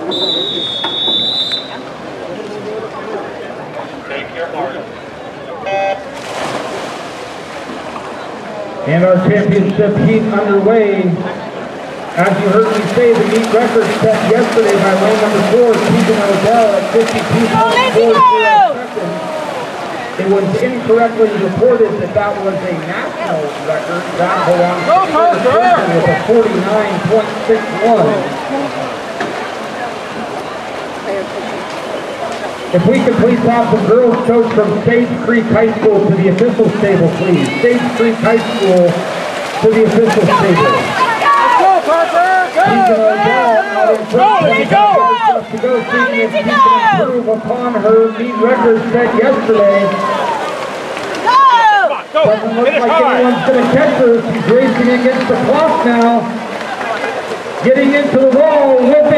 And our championship heat underway. As you heard me say, the meet record set yesterday by lane number 4, Keegan Odell at 52.40 seconds. It was incorrectly reported that that was a national record. That belongs to with a 49.61. If we could please have the girls coach from Sage Creek High School to the official stable, please. Sage Creek High School to the official stable. Let's go, Parker! Go! To go, seeing if she can improve upon her meet record set yesterday. Doesn't look like anyone's going to catch her. She's racing against the clock now. Getting into the wall with